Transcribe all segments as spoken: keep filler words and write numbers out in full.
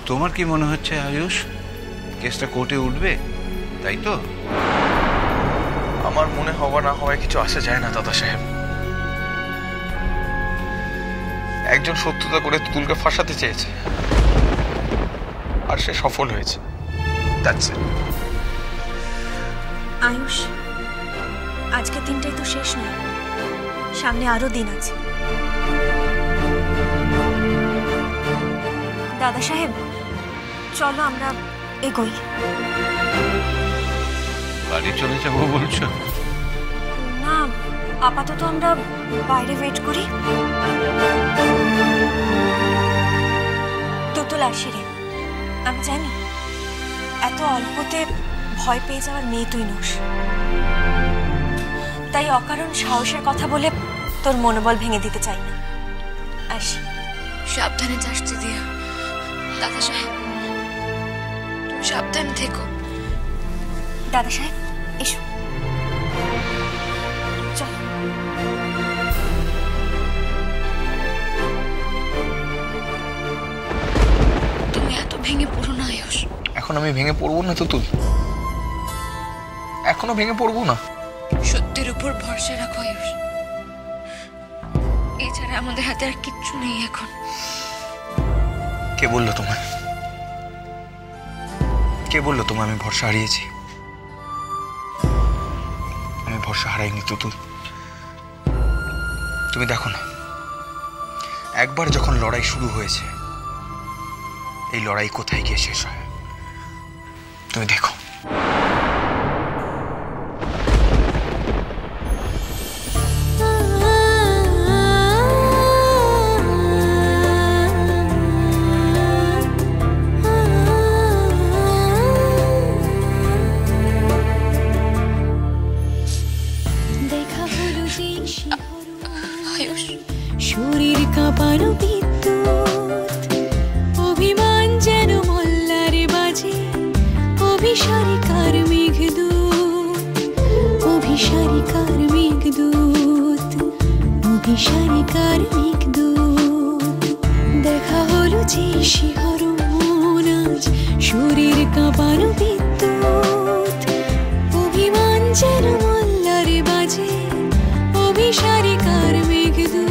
তোমার কি মনে হচ্ছে আয়ুষ কেসটা কোর্টে উঠবে, তাই তো? আমার মনে হওয়া না হওয়ায় কিছু আসে যায় না দাদা সাহেব। একজন শত্রুতা করে তুতুলকে ফাঁসাতে চেয়েছে আর সে সফল হয়েছে। That's it. আয়ুষ, আজকে দিনটাই তো শেষ নয়, সামনে আরো দিন আছে। দাদা সাহেব, চলো আমরা এগোই। বাড়ি চলে যাবো বলছো? না, আপাতত আমরা বাইরে ওয়েট করি। তুতুল আসি রে, আমি জানি এত অল্পতে ভয় পেয়ে যাওয়ার মেয়ে তুই নোস, তাই অকারণ সাহসের কথা বলে তোর মনোবল ভেঙে দিতে চাই না। আসি। সাবধানে যাস দিদিয়া। দাদা সাহেব, তুমি সাবধানে থেকো। দাদা সাহেব এসো, চল। তুমি এত ভেঙে পড়ো না আয়ুষ। এখন আমি ভেঙে পড়বো না তুতুল, এখনো ভেঙে পড়বো না। সত্যের উপর ভরসা রাখো আয়ুষ, এছাড়া আমাদের হাতে আর কিচ্ছু নেই এখন। কে বললো তোমায় কে বললো তোমায় আমি ভরসা হারিয়েছি? আমি ভরসা হারাইনি তুতুল। তুমি দেখো না, একবার যখন লড়াই শুরু হয়েছে, এই লড়াই কোথায় গিয়ে শেষ হয় তুমি দেখো। শরীর কাঁপানো বিদ্যুৎ, অভিমান যেন মল্লারে বাজে, অভিসারিকার মেঘদূত, অভিসারিকার মেঘদূত, অভিসারিকার মেঘদূত। দেখা হলো যে শিহরণ আজ, শরীর কাঁপানো বিদ্যুৎ, অভিমান যেন মল্লারে বাজে, অভিসারিকার মেঘদূত।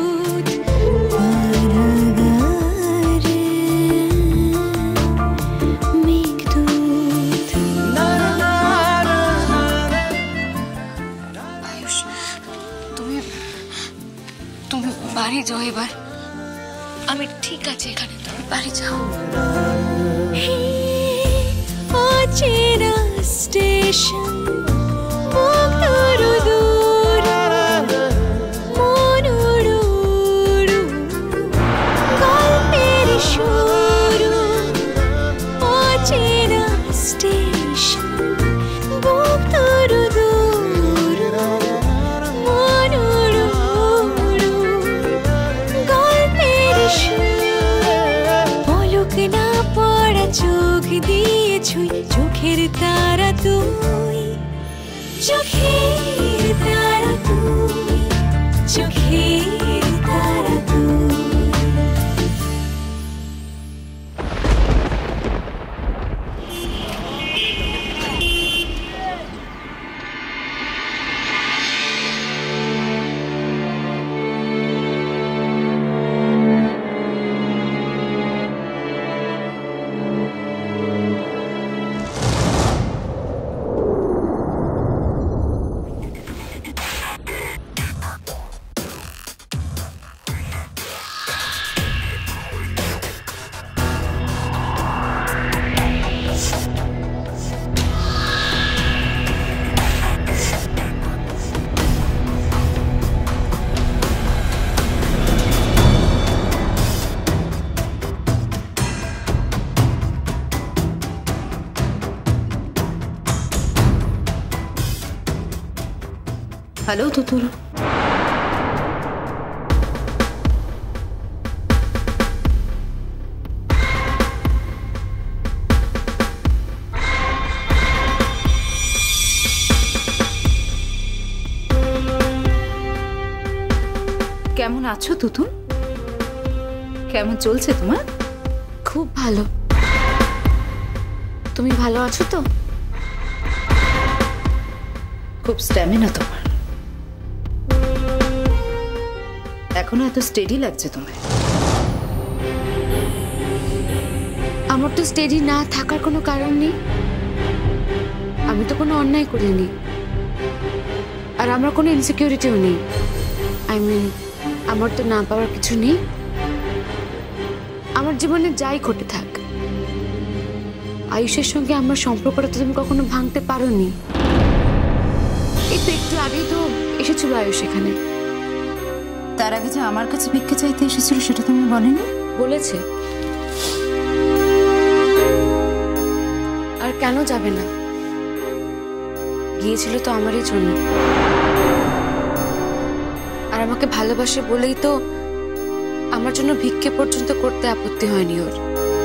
আয়ুষ, তুমি তুমি বাড়ি যাও এবার। আমি ঠিক আছে এখানে, তুমি বাড়ি যাও। অচেনা স্টেশন, চোখ দিয়ে ছুঁই, চোখের তারা তুই, চোখের তারা তুই, চোখের তারা তুই। হ্যালো তুতুল, কেমন আছো তুতুল? কেমন চলছে তোমার? খুব ভালো। তুমি ভালো আছো তো? খুব স্ট্যামিনা তোমার, এখনো এত স্টেডি লাগছে তোমায়। আমার তো স্টেডি না থাকার কোনো কারণ নেই। আমি তো কোনো অন্যায় করিনি, আর আমার কোনো ইনসিকিউরিটিও নেই। আই মিন, আমার তো না পাওয়ার কিছু নেই। আমার জীবনে যাই ঘটে থাক, আয়ুষের সঙ্গে আমার সম্পর্কটা তো তুমি কখনো ভাঙতে পারোনি। এই তো একটু আগেই তো এসেছিল আয়ুষ এখানে। তার আগে যে আমার কাছে ভিক্ষা চাইতে এসেছিল সেটা তুমি বলেনি? বলেছে। আর কেন যাবে না? গিয়েছিল তো আমারই জন্য। আর আমাকে ভালোবাসে বলেই তো আমার জন্য ভিক্ষে পর্যন্ত করতে আপত্তি হয়নি ওর,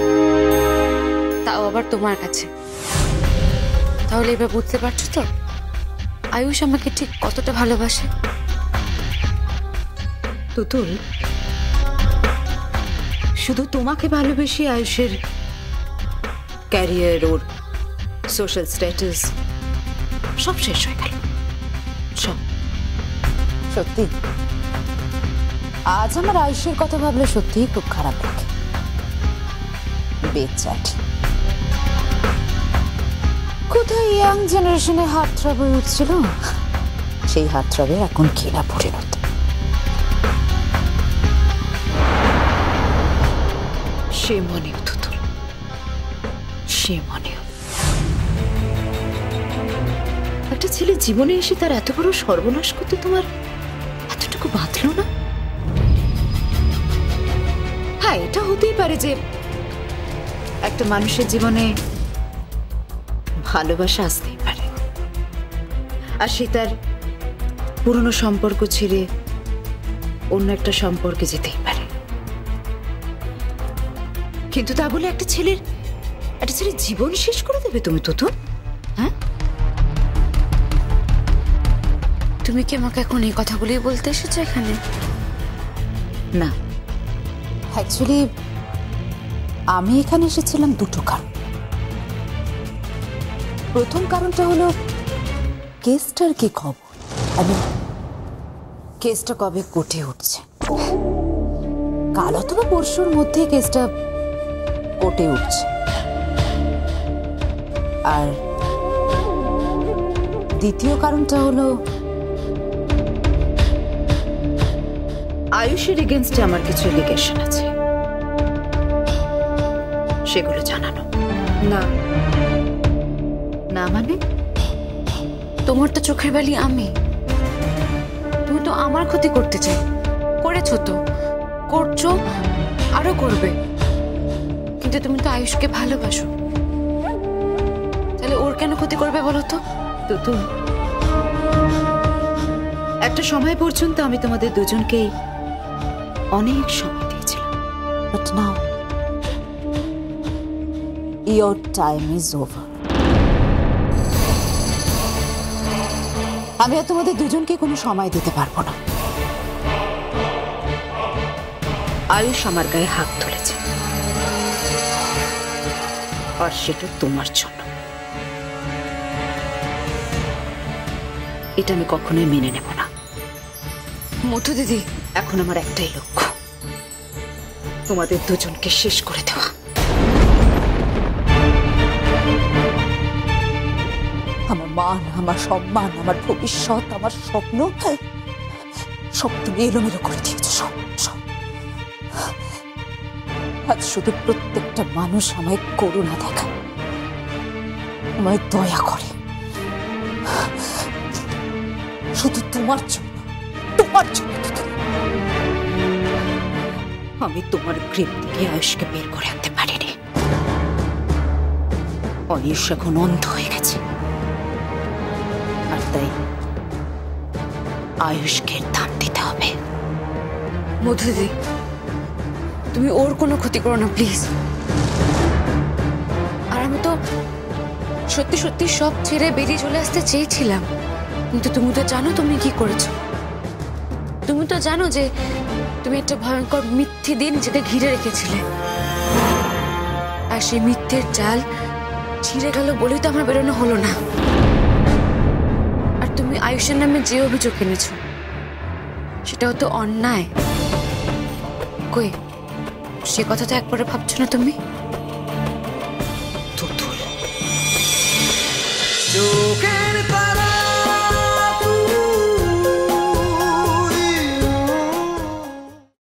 তাও আবার তোমার কাছে। তাহলে এবার বুঝতে পারছো তো আয়ুষ আমাকে ঠিক কতটা ভালোবাসে। তুতুল, শুধু তোমাকে ভালোবেসে আয়ুষের ক্যারিয়ার, ওর সোশ্যাল স্ট্যাটাস সব শেষ হয়ে গেল। সব সত্যি আজ আমার আয়ুষের কথা ভাবলে সত্যিই খুব খারাপ লাগে। বেচারি কোথায় ইয়াং জেনারেশনে হাত থ্রব হয়ে উঠছিল, সেই হাত থ্রবের এখন ঘৃণা পরিণত। সে মনেও তুতুল, সে মনেও। একটা ছেলে জীবনে এসে তার এত বড় সর্বনাশ করতে তোমার এতটুকু বাঁধলো না? হ্যাঁ, এটা হতেই পারে যে একটা মানুষের জীবনে ভালোবাসা আসতেই পারে, আর সে তার পুরনো সম্পর্ক ছেড়ে অন্য একটা সম্পর্কে যেতেই পারে। কিন্তু তা বলে একটা ছেলের একটা ছেলের জীবন শেষ করে দেবে তুমি তো? তো হ্যাঁ, তুমি কি আমাকে এখন এই কথাগুলোই বলতে এসেছো এখানে? না, অ্যাকচুয়ালি আমি এখানে এসেছিলাম দুটো কারণ। প্রথম কারণটা হলো কেসটার কি খবর, আমি কেসটা কবে কোর্টে উঠছে। কাল অথবা পরশুর মধ্যে কেসটা কোর্টে উঠছে। আর দ্বিতীয় কারণটা হলো আয়ুষের এগেনস্টে আমার কিছু এলিগেশন আছে, সেগুলো জানানো। না না মানে? তোমার তো চোখের বালি আমি। তুমি তো আমার ক্ষতি করতে চাই, করেছো তো, করছো, আরো করবে। কিন্তু তুমি তো আয়ুষকে ভালোবাসো, তাহলে ওর কেন ক্ষতি করবে বলো তো? তুতুল, একটা সময় পর্যন্ত আমি তোমাদের দুজনকেই অনেক সময় দিয়েছিলাম, but now your time is over. আমি আর তোমাদের দুজনকে কোনো সময় দিতে পারবো না। আয়ুষ আমার গায়ে হাত তুলেছে, আর সেটা তোমার জন্য। এটা আমি কখনোই মেনে নেব না। মোটু দিদি, এখন আমার একটাই লক্ষ্য, তোমাদের দুজনকে শেষ করে দেওয়া। আমার মান, আমার সম্মান, আমার ভবিষ্যৎ, আমার স্বপ্ন সব তুমি এলোমেলো করে দিয়েছ। সব সব আজ শুধু প্রত্যেকটা মানুষ আমায় করুণা দেখায়, আমায় দয়া করে, শুধু তোমার জন্য, তোমার জন্য। আমি তোমার গ্রিপ থেকে আয়ুষকে বের করে আনতে পারিনি। আয়ুষ এখন অন্ধ হয়ে গেছে, আর তাই আয়ুষকে দাম দিতে হবে। মধু দিদি, তুমি ওর কোনো ক্ষতি করো না প্লিজ। আর আমি তো সত্যি সত্যি সব ছেড়ে বেরিয়ে চলে আসতে চেয়েছিলাম, কিন্তু তুমি তো জানো তুমি কি করেছো। তুমি তো জানো যে তুমি একটা ভয়ঙ্কর মিথ্যে দিয়ে নিজেকে ঘিরে রেখেছিলে, আর সেই মিথ্যের জাল ছিঁড়ে গেল বলেই তো আমার বেরোনো হলো না। আর তুমি আয়ুষের নামে যে অভিযোগ এনেছো সেটাও তো অন্যায়। কই, সে কথা তো একবারে ভাবছো না তুমি?